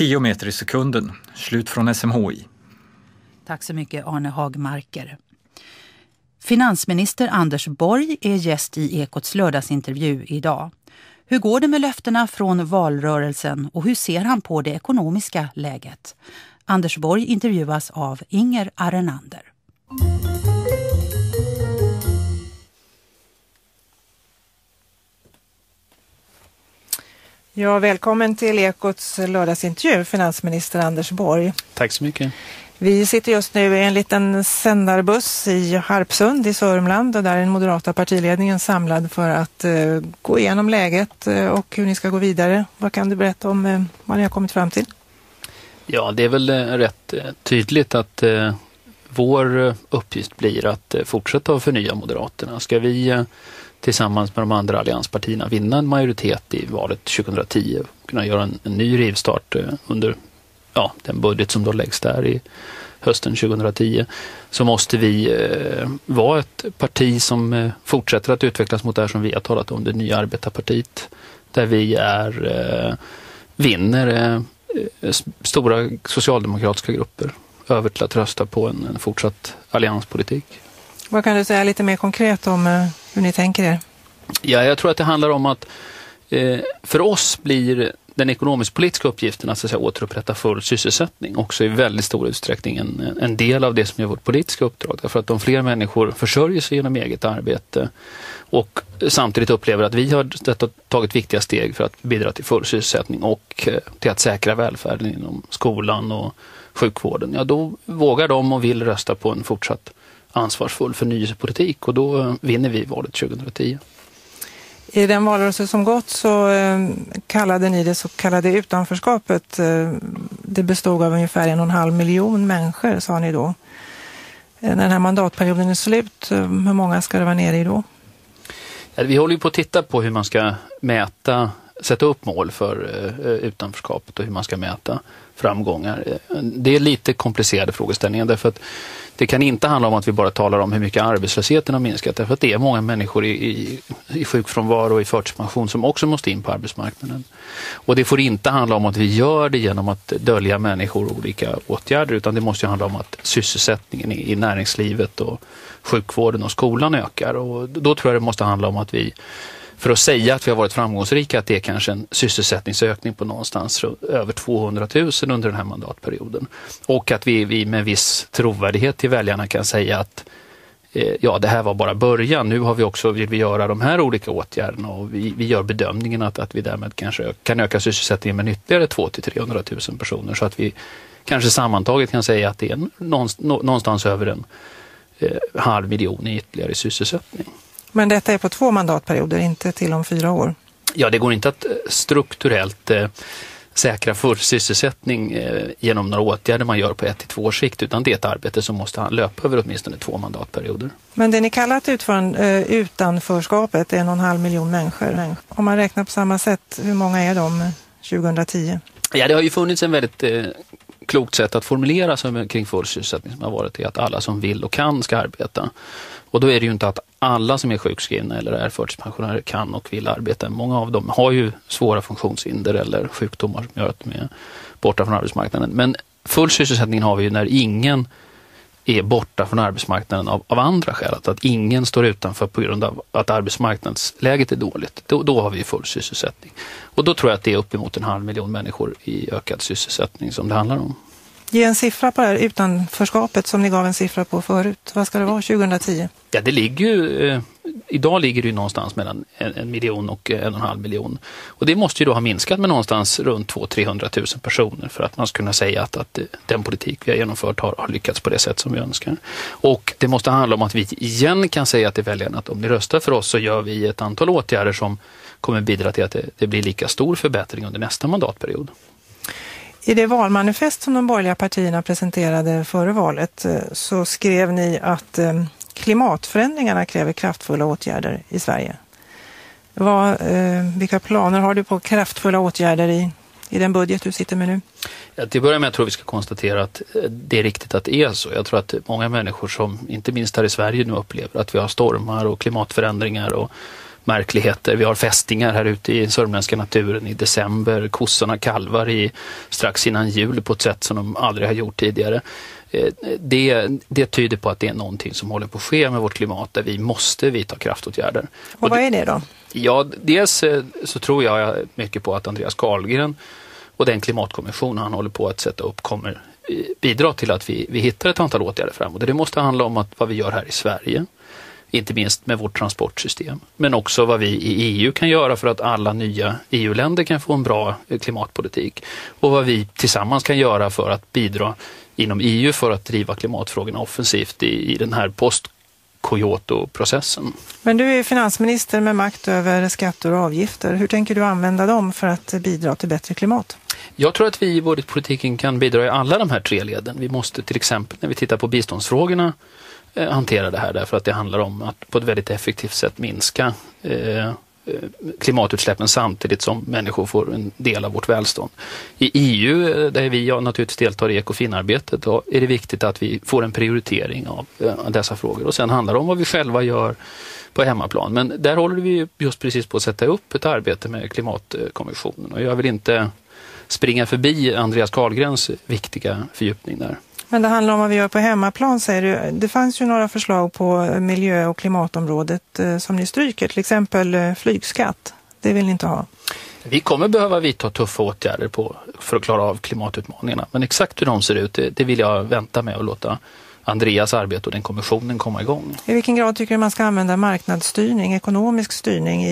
10 meter i sekunden. Slut från SMHI. Tack så mycket Arne Hagmarker. Finansminister Anders Borg är gäst i Ekots lördagsintervju idag. Hur går det med löftena från valrörelsen och hur ser han på det ekonomiska läget? Anders Borg intervjuas av Inger Arenander. Ja, välkommen till Ekots lördagsintervju, finansminister Anders Borg. Tack så mycket. Vi sitter just nu i en liten sändarbuss i Harpsund i Sörmland och där är den moderata partiledningen samlad för att gå igenom läget och hur ni ska gå vidare. Vad kan du berätta om vad ni har kommit fram till? Ja, det är väl rätt tydligt att vår uppgift blir att fortsätta att förnya Moderaterna. Ska vi tillsammans med de andra allianspartierna vinna en majoritet i valet 2010 och kunna göra en ny rivstart under den budget som då läggs där i hösten 2010, så måste vi vara ett parti som fortsätter att utvecklas mot det här som vi har talat om, det nya arbetarpartiet, där vi vinner stora socialdemokratiska grupper över till att rösta på en fortsatt allianspolitik. Vad kan du säga lite mer konkret om hur ni tänker er? Ja, jag tror att det handlar om att för oss blir den ekonomisk-politiska uppgiften att, så att säga, återupprätta full sysselsättning också i väldigt stor utsträckning en del av det som är vårt politiska uppdrag. Därför att de fler människor försörjer sig genom eget arbete och samtidigt upplever att vi har tagit viktiga steg för att bidra till full sysselsättning och till att säkra välfärden inom skolan och sjukvården. Ja, då vågar de och vill rösta på en fortsatt ansvarsfull förnyelsepolitik och då vinner vi valet 2010. I den valrörelse som gått så kallade ni det så kallade utanförskapet. Det bestod av ungefär 1,5 miljon människor, sa ni då. När den här mandatperioden är slut, hur många ska det vara nere i då? Ja, vi håller ju på att titta på hur man ska sätta upp mål för utanförskapet och hur man ska mäta framgångar. Det är lite komplicerade frågeställningar därför att det kan inte handla om att vi bara talar om hur mycket arbetslösheten har minskat, därför att det är många människor i sjukfrånvaro och i förtidspension som också måste in på arbetsmarknaden. Och det får inte handla om att vi gör det genom att dölja människor och olika åtgärder, utan det måste ju handla om att sysselsättningen i näringslivet och sjukvården och skolan ökar. Och då tror jag det måste handla om att vi, för att säga att vi har varit framgångsrika, att det är kanske en sysselsättningsökning på någonstans över 200 000 under den här mandatperioden. Och att vi med viss trovärdighet till väljarna kan säga att det här var bara början. Nu har vi också, vill vi göra de här olika åtgärderna och vi gör bedömningen att vi därmed kanske kan öka sysselsättningen med ytterligare 200 000-300 000 personer. Så att vi kanske sammantaget kan säga att det är någonstans över 500 000 i ytterligare sysselsättning. Men detta är på 2 mandatperioder, inte till om 4 år. Ja, det går inte att strukturellt säkra full sysselsättning genom några åtgärder man gör på 1-2 års sikt, utan det är ett arbete som måste löpa över åtminstone 2 mandatperioder. Men det ni kallat utanförskapet är 1,5 miljon människor. Om man räknar på samma sätt, hur många är de 2010? Ja, det har ju funnits en väldigt klokt sätt att formulera sig kring full sysselsättning som har varit att alla som vill och kan ska arbeta. Och då är det ju inte att alla som är sjukskrivna eller är förtidspensionärer kan och vill arbeta. Många av dem har ju svåra funktionshinder eller sjukdomar som gör att de är borta från arbetsmarknaden. Men full sysselsättning har vi ju när ingen är borta från arbetsmarknaden av andra skäl. Att ingen står utanför på grund av att arbetsmarknadsläget är dåligt. Då har vi full sysselsättning. Och då tror jag att det är uppemot 500 000 människor i ökad sysselsättning som det handlar om. Ge en siffra på det här utanförskapet som ni gav en siffra på förut. Vad ska det vara 2010? Ja, det ligger ju, idag ligger det ju någonstans mellan 1 miljon och 1,5 miljon. Och det måste ju då ha minskat med någonstans runt 200 000-300 000 personer för att man ska kunna säga att den politik vi har genomfört har lyckats på det sätt som vi önskar. Och det måste handla om att vi igen kan säga till väljarna att om ni röstar för oss så gör vi ett antal åtgärder som kommer bidra till att det blir lika stor förbättring under nästa mandatperiod. I det valmanifest som de borgerliga partierna presenterade före valet så skrev ni att klimatförändringarna kräver kraftfulla åtgärder i Sverige. Vilka planer har du på kraftfulla åtgärder i den budget du sitter med nu? Ja, till att börja med jag tror vi ska konstatera att det är riktigt att det är så. Jag tror att många människor som inte minst här i Sverige nu upplever att vi har stormar och klimatförändringar och märkligheter. Vi har fästingar här ute i sörmländska naturen i december. Kossorna kalvar strax innan jul på ett sätt som de aldrig har gjort tidigare. Det tyder på att det är någonting som håller på att ske med vårt klimat där vi måste vidta kraftåtgärder. Och vad är det då? Ja, dels så tror jag mycket på att Andreas Carlgren och den klimatkommission han håller på att sätta upp kommer bidra till att vi hittar ett antal åtgärder framåt. Det måste handla om vad vi gör här i Sverige, inte minst med vårt transportsystem, men också vad vi i EU kan göra för att alla nya EU-länder kan få en bra klimatpolitik och vad vi tillsammans kan göra för att bidra inom EU för att driva klimatfrågorna offensivt i den här post-Kyoto-processen. Men du är finansminister med makt över skatter och avgifter. Hur tänker du använda dem för att bidra till bättre klimat? Jag tror att vi i budgetpolitiken kan bidra i alla de här tre leden. Vi måste till exempel när vi tittar på biståndsfrågorna hantera det här därför att det handlar om att på ett väldigt effektivt sätt minska klimatutsläppen samtidigt som människor får en del av vårt välstånd. I EU, där vi naturligtvis deltar i Ecofin-arbetet, då är det viktigt att vi får en prioritering av dessa frågor. Och sen handlar det om vad vi själva gör på hemmaplan. Men där håller vi just precis på att sätta upp ett arbete med klimatkommissionen. Och jag vill inte springa förbi Andreas Carlgrens viktiga fördjupning där. Men det handlar om vad vi gör på hemmaplan, säger du. Det fanns ju några förslag på miljö- och klimatområdet som ni stryker, till exempel flygskatt. Det vill ni inte ha. Vi kommer behöva vidta tuffa åtgärder för att klara av klimatutmaningarna. Men exakt hur de ser ut, det vill jag vänta med och låta Andreas arbete och den kommissionen komma igång. I vilken grad tycker du man ska använda marknadsstyrning, ekonomisk styrning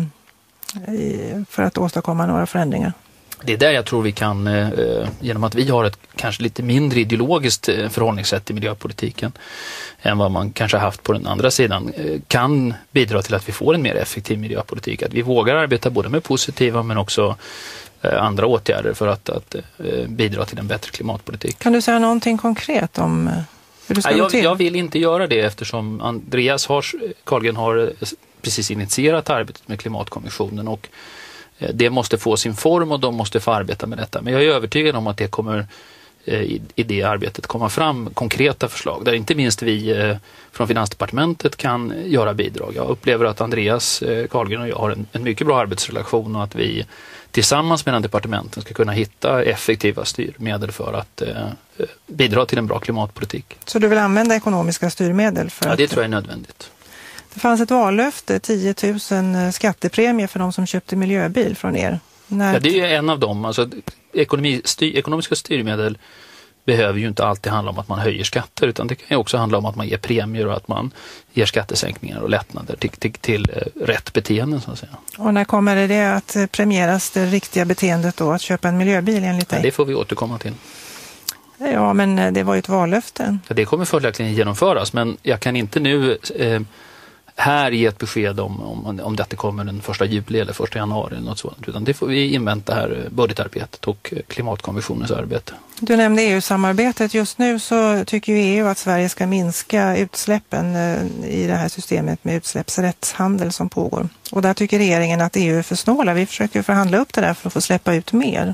för att åstadkomma några förändringar? Det är där jag tror vi kan, genom att vi har ett kanske lite mindre ideologiskt förhållningssätt i miljöpolitiken än vad man kanske haft på den andra sidan, kan bidra till att vi får en mer effektiv miljöpolitik. Att vi vågar arbeta både med positiva men också andra åtgärder för att bidra till en bättre klimatpolitik. Kan du säga någonting konkret om hur det ska gå till? Jag vill inte göra det eftersom Andreas Carlgren har precis initierat arbetet med klimatkommissionen och det måste få sin form och de måste få arbeta med detta. Men jag är övertygad om att det kommer i det arbetet komma fram konkreta förslag där inte minst vi från Finansdepartementet kan göra bidrag. Jag upplever att Andreas Carlgren och jag har en mycket bra arbetsrelation och att vi tillsammans med departementen ska kunna hitta effektiva styrmedel för att bidra till en bra klimatpolitik. Så du vill använda ekonomiska styrmedel? Ja, det tror jag är nödvändigt. Det fanns ett vallöfte, 10 000 skattepremier för de som köpte miljöbil från er. Ja, det är en av dem. Alltså, ekonomiska styrmedel behöver ju inte alltid handla om att man höjer skatter utan det kan ju också handla om att man ger premier och att man ger skattesänkningar och lättnader till rätt beteenden så att säga. Och när kommer det att premieras det riktiga beteendet då, att köpa en miljöbil enligt dig? Ja, det får vi återkomma till. Ja, men det var ju ett vallöfte. Ja, det kommer följaktligen genomföras men jag kan inte nu här ge ett besked om detta kommer den 1 juli eller 1 januari eller något sådant. Utan det får vi invänta här budgetarbetet och klimatkommissionens arbete. Du nämnde EU-samarbetet. Just nu så tycker ju EU att Sverige ska minska utsläppen i det här systemet med utsläppsrättshandel som pågår. Och där tycker regeringen att EU är för snåla. Vi försöker förhandla upp det där för att få släppa ut mer.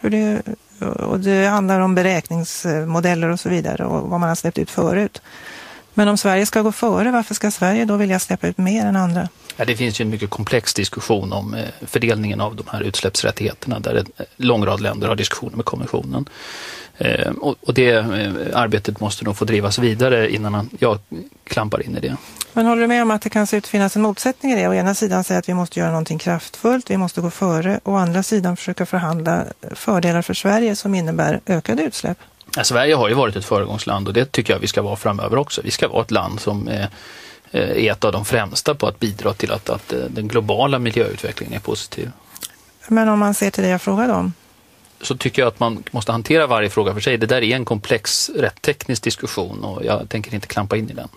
Och det handlar om beräkningsmodeller och så vidare och vad man har släppt ut förut. Men om Sverige ska gå före, varför ska Sverige då vilja släppa ut mer än andra? Ja, det finns ju en mycket komplex diskussion om fördelningen av de här utsläppsrättigheterna där en lång rad länder har diskussioner med kommissionen. Och det arbetet måste nog få drivas vidare innan jag klampar in i det. Men håller du med om att det kan se ut att finnas en motsättning i det? Å ena sidan säger att vi måste göra någonting kraftfullt, vi måste gå före. Å andra sidan försöka förhandla fördelar för Sverige som innebär ökade utsläpp. Ja, Sverige har ju varit ett föregångsland och det tycker jag vi ska vara framöver också. Vi ska vara ett land som är ett av de främsta på att bidra till att den globala miljöutvecklingen är positiv. Men om man ser till det jag frågade om? Så tycker jag att man måste hantera varje fråga för sig. Det där är en komplex, rätt teknisk diskussion och jag tänker inte klampa in i den.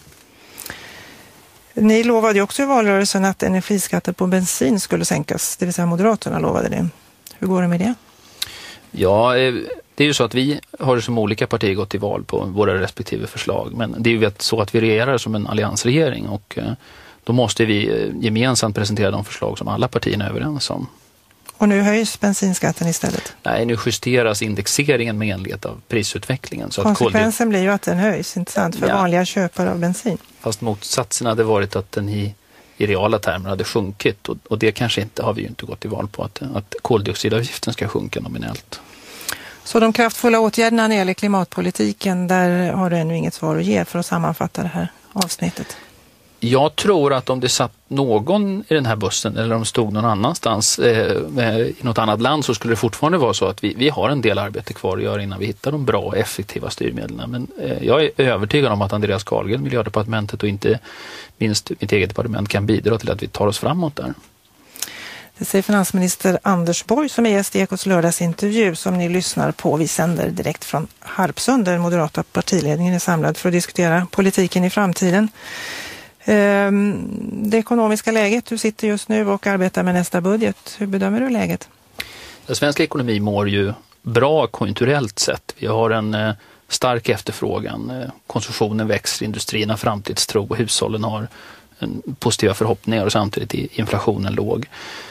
Ni lovade ju också i valrörelsen att energiskatter på bensin skulle sänkas, det vill säga Moderaterna lovade det. Hur går det med det? Ja, det är ju så att vi har som olika partier gått till val på våra respektive förslag. Men det är ju så att vi regerar som en alliansregering och då måste vi gemensamt presentera de förslag som alla partierna är överens om. Och nu höjs bensinskatten istället? Nej, nu justeras indexeringen med enlighet av prisutvecklingen. Så konsekvensen blir ju att den höjs, inte sant, för vanliga köpare av bensin. Fast motsatsen hade varit att den i i reala termer hade sjunkit. Och det kanske inte, har vi ju inte gått till val på, att koldioxidavgiften ska sjunka nominellt. Så de kraftfulla åtgärderna när det gäller klimatpolitiken, där har du ännu inget svar att ge för att sammanfatta det här avsnittet? Jag tror att om det satt någon i den här bussen eller om de stod någon annanstans i något annat land, så skulle det fortfarande vara så att vi har en del arbete kvar att göra innan vi hittar de bra och effektiva styrmedlen. Men jag är övertygad om att Andreas Carlgren, Miljödepartementet och inte minst mitt eget departement kan bidra till att vi tar oss framåt där. Det säger finansminister Anders Borg som är gäst i Ekots lördagsintervju som ni lyssnar på. Vi sänder direkt från Harpsund där den moderata partiledningen är samlad för att diskutera politiken i framtiden. Det ekonomiska läget, du sitter just nu och arbetar med nästa budget. Hur bedömer du läget? Den svenska ekonomi mår ju bra konjunkturellt sett. Vi har en stark efterfrågan. Konsumtionen växer, industrin har framtidstro och hushållen har positiva förhoppningar och samtidigt är inflationen låg.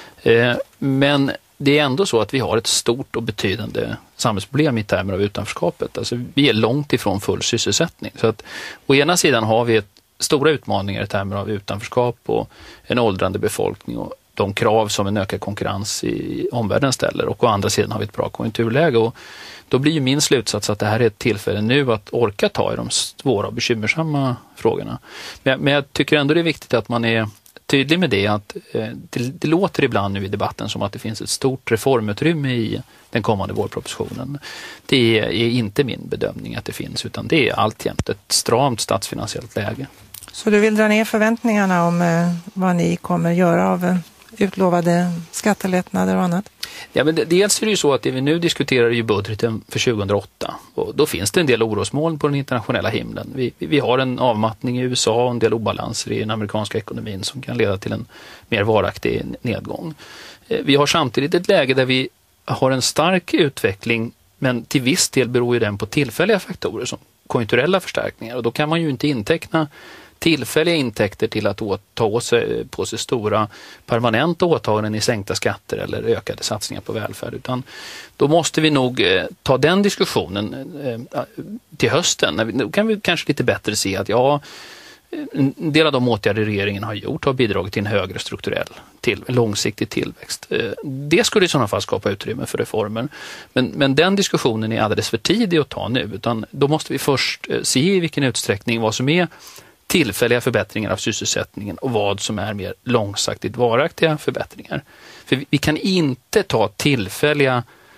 Men det är ändå så att vi har ett stort och betydande samhällsproblem i termer av utanförskapet. Alltså, vi är långt ifrån full sysselsättning. Så att å ena sidan har vi stora utmaningar i termer av utanförskap och en åldrande befolkning och de krav som en ökad konkurrens i omvärlden ställer. Och å andra sidan har vi ett bra konjunkturläge. Och då blir ju min slutsats att det här är ett tillfälle nu att orka ta i de svåra och bekymmersamma frågorna. Men jag tycker ändå det är viktigt att man är tydlig med det, att det låter ibland nu i debatten som att det finns ett stort reformutrymme i den kommande vårpropositionen. Det är inte min bedömning att det finns, utan det är alltjämt ett stramt statsfinansiellt läge. Så du vill dra ner förväntningarna om vad ni kommer göra av utlovade skattelättnader och annat? Ja, men dels är det ju så att det vi nu diskuterar är ju budgeten för 2008. Och då finns det en del orosmoln på den internationella himlen. Vi har en avmattning i USA och en del obalanser i den amerikanska ekonomin som kan leda till en mer varaktig nedgång. Vi har samtidigt ett läge där vi har en stark utveckling, men till viss del beror ju den på tillfälliga faktorer som konjunkturella förstärkningar. Och då kan man ju inte inteckna tillfälliga intäkter till att ta på sig stora permanenta åtaganden i sänkta skatter eller ökade satsningar på välfärd. Utan då måste vi nog ta den diskussionen till hösten. Då kan vi kanske lite bättre se att en del av de åtgärder regeringen har gjort har bidragit till en högre strukturell långsiktig tillväxt. Det skulle i sådana fall skapa utrymme för reformer. Men den diskussionen är alldeles för tidig att ta nu. Utan då måste vi först se i vilken utsträckning vad som är tillfälliga förbättringar av sysselsättningen och vad som är mer långsiktigt varaktiga förbättringar. För vi kan inte ta tillfälliga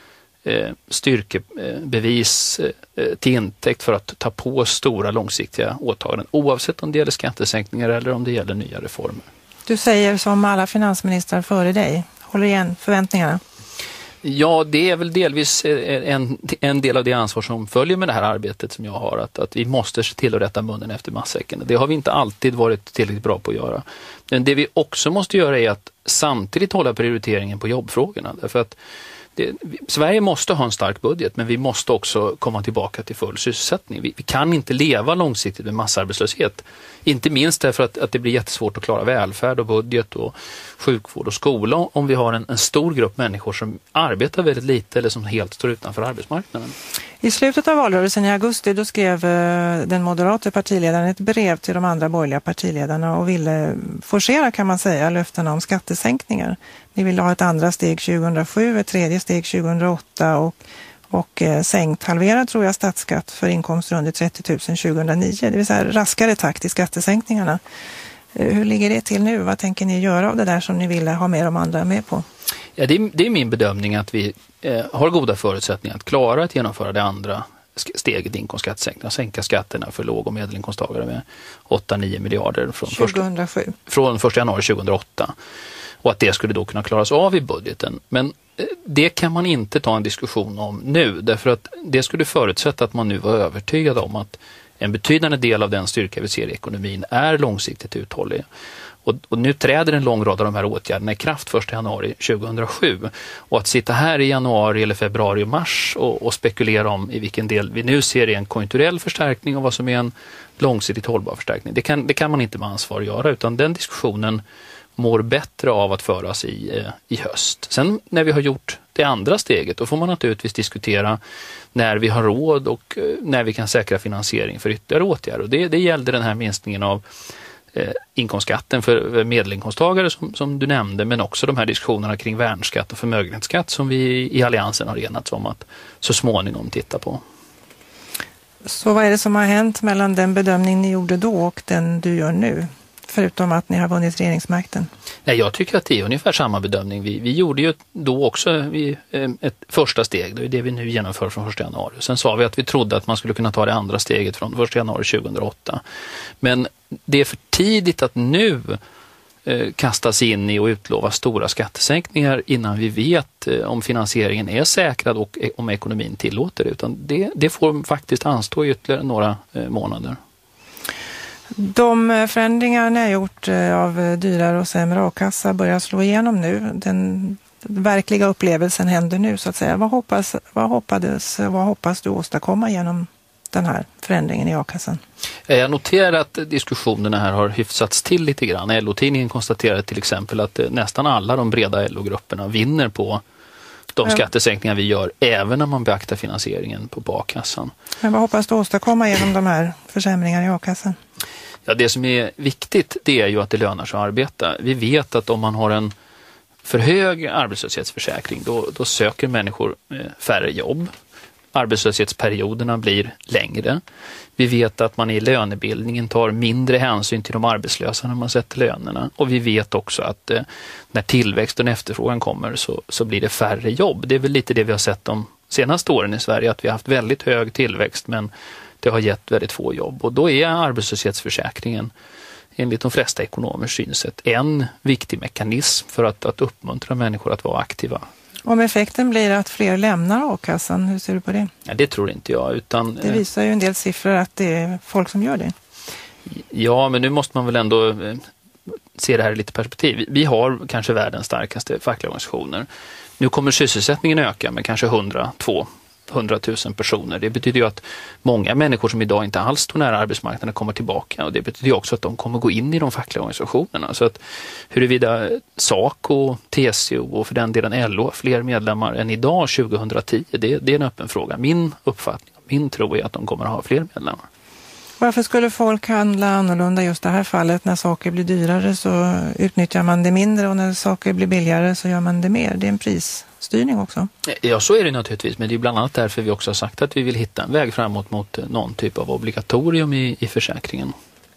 styrkebevis till intäkt för att ta på stora långsiktiga åtaganden, oavsett om det gäller skattesänkningar eller om det gäller nya reformer. Du säger som alla finansministrar före dig, håller igen förväntningarna. Ja, det är väl delvis en del av det ansvar som följer med det här arbetet som jag har, att vi måste se till att rätta munnen efter matsäcken. Det har vi inte alltid varit tillräckligt bra på att göra. Men det vi också måste göra är att samtidigt hålla prioriteringen på jobbfrågorna. Därför att Sverige måste ha en stark budget, men vi måste också komma tillbaka till full sysselsättning. Vi kan inte leva långsiktigt med massarbetslöshet. Inte minst därför att det blir jättesvårt att klara välfärd och budget och sjukvård och skola om vi har en stor grupp människor som arbetar väldigt lite eller som helt står utanför arbetsmarknaden. I slutet av valrörelsen i augusti då skrev den moderata partiledaren ett brev till de andra borgerliga partiledarna och ville forcera, kan man säga, löftena om skattesänkningar. Ni vill ha ett andra steg 2007, ett tredje steg 2008 och sänkt, halverad tror jag, statsskatt för inkomster under 30 000 2009. Det vill säga raskare takt i skattesänkningarna. Hur ligger det till nu? Vad tänker ni göra av det där som ni ville ha med de andra med på? Ja, det är min bedömning att vi har goda förutsättningar att klara att genomföra det andra steget inkomstskattesänkning och sänka skatterna för låg- och medelinkomsttagare med 8-9 miljarder från 1 januari 2008. Och att det skulle då kunna klaras av i budgeten. Men det kan man inte ta en diskussion om nu, därför att det skulle förutsätta att man nu var övertygad om att en betydande del av den styrka vi ser i ekonomin är långsiktigt uthållig. Och nu träder en lång rad av de här åtgärderna i kraft 1 januari 2007. Och att sitta här i januari eller februari och mars och spekulera om i vilken del vi nu ser en konjunkturell förstärkning och vad som är en långsiktigt hållbar förstärkning. Det kan man inte med ansvar göra, utan den diskussionen mår bättre av att föras i höst. Sen när vi har gjort det andra steget, då får man naturligtvis diskutera när vi har råd och när vi kan säkra finansiering för ytterligare åtgärder. Och det gällde den här minskningen av inkomstskatten för medelinkomsttagare som du nämnde, men också de här diskussionerna kring värnskatt och förmögenhetsskatt som vi i Alliansen har enats om att så småningom titta på. Så vad är det som har hänt mellan den bedömning ni gjorde då och den du gör nu? Förutom att ni har vunnit regeringsmakten. Nej, jag tycker att det är ungefär samma bedömning. Vi gjorde ju då också ett första steg. Det är det vi nu genomför från 1 januari. Sen sa vi att vi trodde att man skulle kunna ta det andra steget från 1 januari 2008. Men det är för tidigt att nu kastas in i och utlova stora skattesänkningar innan vi vet om finansieringen är säkrad och om ekonomin tillåter det. Utan det får faktiskt anstå i ytterligare några månader. De förändringar ni har gjort av dyrare och sämre a-kassa börjar slå igenom nu. Den verkliga upplevelsen händer nu så att säga. Vad hoppas du åstadkomma genom den här förändringen i a-kassan? Jag noterar att diskussionerna här har hyfsats till lite grann. LO-tidningen konstaterade till exempel att nästan alla de breda LO-grupperna vinner på de skattesänkningar vi gör, även när man beaktar finansieringen på a-kassan. Men vad hoppas du åstadkomma genom de här försämringarna i a-kassan? Ja, det som är viktigt, det är ju att det lönar sig att arbeta. Vi vet att om man har en för hög arbetslöshetsförsäkring, då söker människor färre jobb. Arbetslöshetsperioderna blir längre. Vi vet att man i lönebildningen tar mindre hänsyn till de arbetslösa när man sätter lönerna. Och vi vet också att när tillväxten och efterfrågan kommer så blir det färre jobb. Det är väl lite det vi har sett de senaste åren i Sverige, att vi har haft väldigt hög tillväxt men det har gett väldigt få jobb. Och då är arbetslöshetsförsäkringen enligt de flesta ekonomers synsätt en viktig mekanism för att uppmuntra människor att vara aktiva. Om effekten blir att fler lämnar a-kassan, hur ser du på det? Ja, det tror inte jag. Utan, det visar ju en del siffror att det är folk som gör det. Ja, men nu måste man väl ändå se det här i lite perspektiv. Vi har kanske världens starkaste fackliga organisationer. Nu kommer sysselsättningen öka med kanske 100 000 personer. Det betyder ju att många människor som idag inte alls står nära arbetsmarknaden kommer tillbaka, och det betyder ju också att de kommer gå in i de fackliga organisationerna. Så att huruvida SACO, TCO och för den delen LO har fler medlemmar än idag 2010, det är en öppen fråga. Min uppfattning, min tro är att de kommer att ha fler medlemmar. Varför skulle folk handla annorlunda just det här fallet? När saker blir dyrare så utnyttjar man det mindre, och när saker blir billigare så gör man det mer. Det är en prisstyrning också. Ja, så är det naturligtvis, men det är bland annat därför vi också har sagt att vi vill hitta en väg framåt mot någon typ av obligatorium i försäkringen.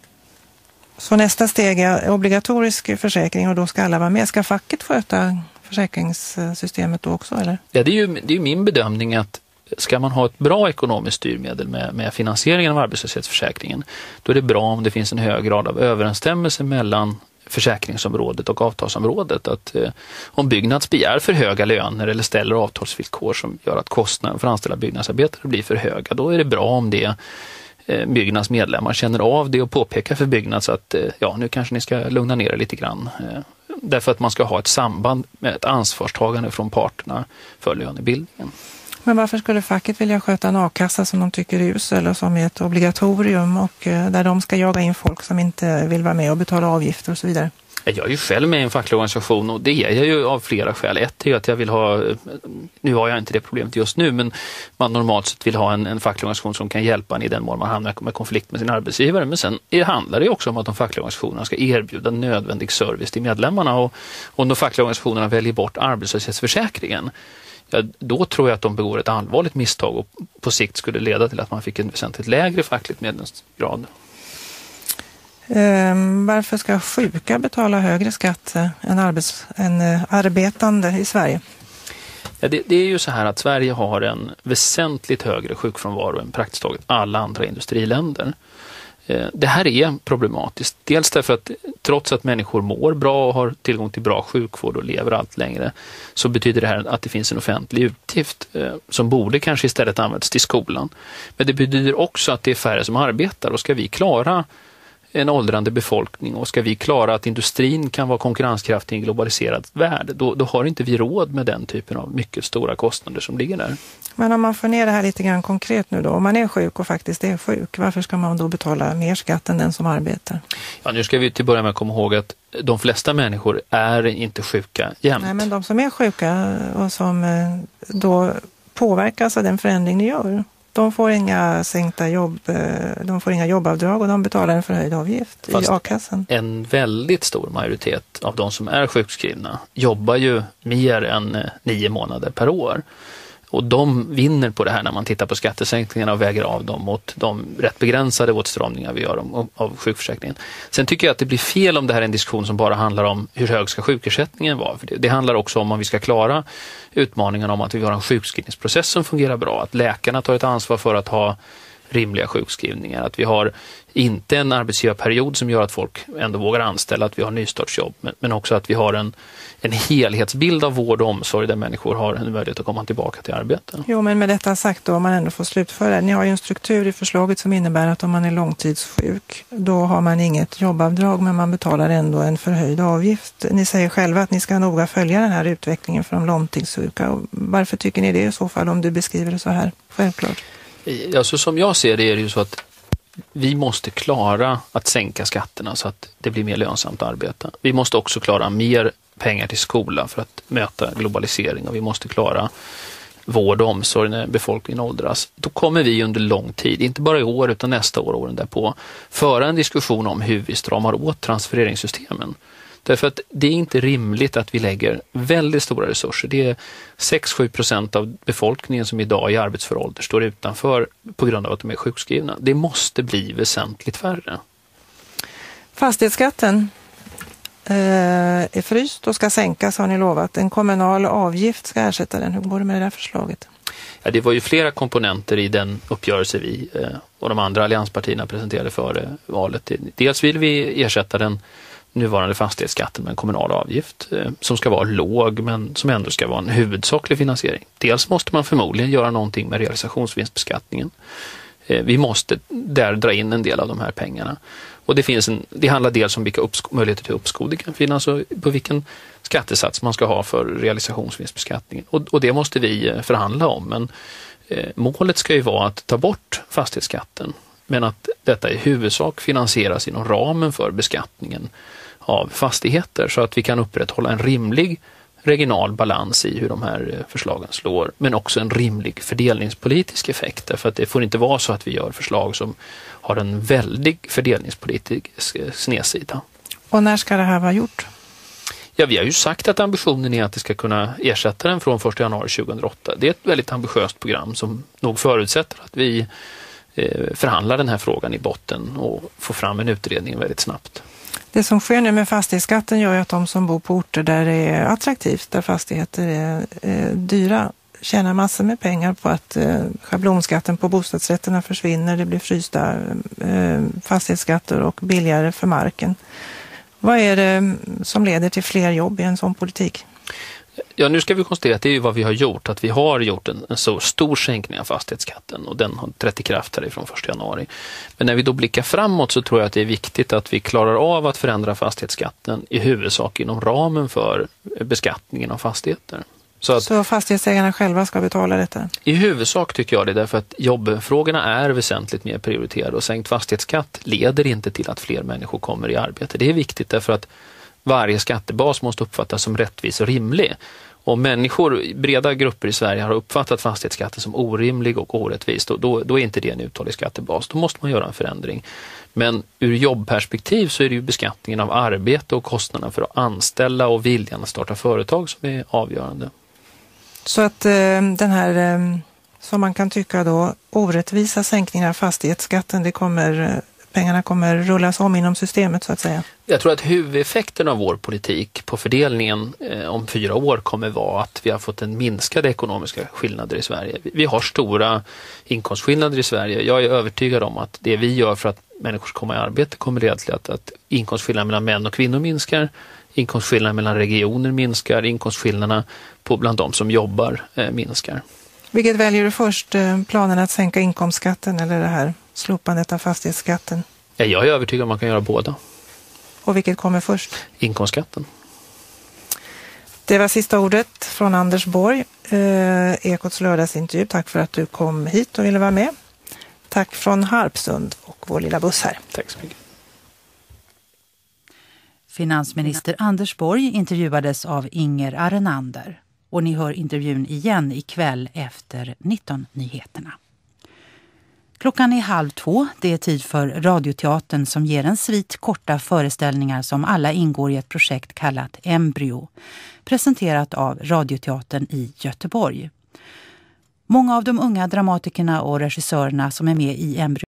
Så nästa steg är obligatorisk försäkring, och då ska alla vara med. Ska facket sköta försäkringssystemet då också, eller? Ja, det är ju min bedömning att ska man ha ett bra ekonomiskt styrmedel med finansieringen av arbetslöshetsförsäkringen, då är det bra om det finns en hög grad av överensstämmelse mellan försäkringsområdet och avtalsområdet. Att om Byggnads begär för höga löner eller ställer avtalsvillkor som gör att kostnaden för anställda byggnadsarbetare blir för höga, då är det bra om det Byggnads medlemmar känner av det och påpekar för Byggnads att nu kanske ni ska lugna ner er lite grann. Därför att man ska ha ett samband med ett ansvarstagande från parterna för lönebildningen. Men varför skulle facket vilja sköta en a-kassa som de tycker är usel och som är ett obligatorium, och där de ska jaga in folk som inte vill vara med och betala avgifter och så vidare? Jag är ju själv med i en facklig organisation, och det är jag ju av flera skäl. Ett är att jag vill ha, nu har jag inte det problemet just nu, men man normalt sett vill ha en facklig organisation som kan hjälpa en i den mån man hamnar med konflikt med sin arbetsgivare. Men sen handlar det också om att de fackliga organisationerna ska erbjuda nödvändig service till medlemmarna, och om de fackliga organisationerna väljer bort arbetslöshetsförsäkringen, då tror jag att de begår ett allvarligt misstag och på sikt skulle leda till att man fick en väsentligt lägre fackligt medlemsgrad. Varför ska sjuka betala högre skatt än arbetande i Sverige? Ja, det är ju så här att Sverige har en väsentligt högre sjukfrånvaro än praktiskt taget alla andra industriländer. Det här är problematiskt. Dels därför att trots att människor mår bra och har tillgång till bra sjukvård och lever allt längre, så betyder det här att det finns en offentlig utgift som borde kanske istället användas till skolan. Men det betyder också att det är färre som arbetar, och ska vi klara en åldrande befolkning och ska vi klara att industrin kan vara konkurrenskraftig i en globaliserad värld, då har inte vi råd med den typen av mycket stora kostnader som ligger där. Men om man får ner det här lite grann konkret nu då, om man är sjuk och faktiskt är sjuk, varför ska man då betala mer skatt än den som arbetar? Ja, nu ska vi till börja med komma ihåg att de flesta människor är inte sjuka jämt. Nej, men de som är sjuka och som då påverkas av den förändring ni gör, De får inga sänkta jobb, de får inga jobbavdrag och de betalar en förhöjd avgift i a-kassan. En väldigt stor majoritet av de som är sjukskrivna jobbar ju mer än 9 månader per år. Och de vinner på det här när man tittar på skattesänkningarna och väger av dem mot de rätt begränsade åtstramningar vi gör av sjukförsäkringen. Sen tycker jag att det blir fel om det här är en diskussion som bara handlar om hur hög ska sjukersättningen vara. För det handlar också om vi ska klara utmaningen om att vi har en sjukskrivningsprocess som fungerar bra. Att läkarna tar ett ansvar för att ha rimliga sjukskrivningar. Att vi har inte en arbetsgivarperiod som gör att folk ändå vågar anställa, att vi har nystartsjobb. Men också att vi har en helhetsbild av vård och omsorg där människor har en möjlighet att komma tillbaka till arbete. Jo, men med detta sagt då, om man ändå får slutföra. Ni har ju en struktur i förslaget som innebär att om man är långtidssjuk, då har man inget jobbavdrag men man betalar ändå en förhöjd avgift. Ni säger själva att ni ska noga följa den här utvecklingen för de långtidssjuka. Och varför tycker ni det i så fall om du beskriver det så här? Självklart. Alltså, som jag ser det är det ju så att vi måste klara att sänka skatterna så att det blir mer lönsamt att arbeta. Vi måste också klara mer pengar till skola för att möta globalisering och vi måste klara vård och omsorg när befolkningen åldras. Då kommer vi under lång tid, inte bara i år utan nästa år och åren därpå, föra en diskussion om hur vi stramar åt transfereringssystemen. Därför att det är inte rimligt att vi lägger väldigt stora resurser. Det är 6-7% av befolkningen som idag i arbetsför ålder står utanför på grund av att de är sjukskrivna. Det måste bli väsentligt färre. Fastighetsskatten är fryst och ska sänkas har ni lovat. En kommunal avgift ska ersätta den. Hur går det med det där förslaget? Ja, det var ju flera komponenter i den uppgörelse vi och de andra allianspartierna presenterade före valet. Dels vill vi ersätta den nuvarande fastighetsskatten med en kommunal avgift som ska vara låg men som ändå ska vara en huvudsaklig finansiering. Dels måste man förmodligen göra någonting med realisationsvinstbeskattningen. Vi måste där dra in en del av de här pengarna. Och det handlar dels om vilka möjligheter till uppskov det kan finnas och på vilken skattesats man ska ha för realisationsvinstbeskattningen. Och det måste vi förhandla om. Men målet ska ju vara att ta bort fastighetsskatten. Men att detta i huvudsak finansieras inom ramen för beskattningen av fastigheter så att vi kan upprätthålla en rimlig regional balans i hur de här förslagen slår. Men också en rimlig fördelningspolitisk effekt. Därför att det får inte vara så att vi gör förslag som har en väldig fördelningspolitisk snedsida. Och när ska det här vara gjort? Ja, vi har ju sagt att ambitionen är att det ska kunna ersätta den från 1 januari 2008. Det är ett väldigt ambitiöst program som nog förutsätter att vi förhandlar den här frågan i botten och får fram en utredning väldigt snabbt. Det som sker nu med fastighetsskatten gör ju att de som bor på orter där det är attraktivt, där fastigheter är dyra, tjänar massor med pengar på att schablonskatten på bostadsrätterna försvinner, det blir frysta fastighetsskatter och billigare för marken. Vad är det som leder till fler jobb i en sån politik? Ja, nu ska vi konstatera att det är ju vad vi har gjort. Att vi har gjort en så stor sänkning av fastighetsskatten och den har trätt i kraft härifrån 1 januari. Men när vi då blickar framåt så tror jag att det är viktigt att vi klarar av att förändra fastighetsskatten i huvudsak inom ramen för beskattningen av fastigheter. Så fastighetsägarna själva ska betala detta? I huvudsak tycker jag det, därför att jobbfrågorna är väsentligt mer prioriterade och sänkt fastighetsskatt leder inte till att fler människor kommer i arbete. Det är viktigt därför att varje skattebas måste uppfattas som rättvis och rimlig. Och människor, breda grupper i Sverige har uppfattat fastighetsskatten som orimlig och orättvis. Då är inte det en uthållig skattebas. Då måste man göra en förändring. Men ur jobbperspektiv så är det ju beskattningen av arbete och kostnaderna för att anställa och viljan att starta företag som är avgörande. Så att den här, som man kan tycka då, orättvisa sänkningar av fastighetsskatten, pengarna kommer rullas om inom systemet så att säga? Jag tror att huvudeffekten av vår politik på fördelningen om 4 år kommer vara att vi har fått en minskade ekonomiska skillnader i Sverige. Vi har stora inkomstskillnader i Sverige. Jag är övertygad om att det vi gör för att människor ska komma i arbete kommer leda till att inkomstskillnader mellan män och kvinnor minskar, inkomstskillnader mellan regioner minskar, inkomstskillnaderna bland de som jobbar minskar. Vilket väljer du först, planen att sänka inkomstskatten eller det här slopandet av fastighetsskatten? Ja, jag är övertygad om att man kan göra båda. Och vilket kommer först? Inkomstskatten. Det var sista ordet från Anders Borg, Ekots lördagsintervju. Tack för att du kom hit och ville vara med. Tack från Harpsund och vår lilla buss här. Tack så mycket. Finansminister Anders Borg intervjuades av Inger Arenander. Och ni hör intervjun igen ikväll efter 19-nyheterna. Klockan är 1:30. Det är tid för Radioteatern som ger en svit korta föreställningar som alla ingår i ett projekt kallat Embryo. Presenterat av Radioteatern i Göteborg. Många av de unga dramatikerna och regissörerna som är med i Embryo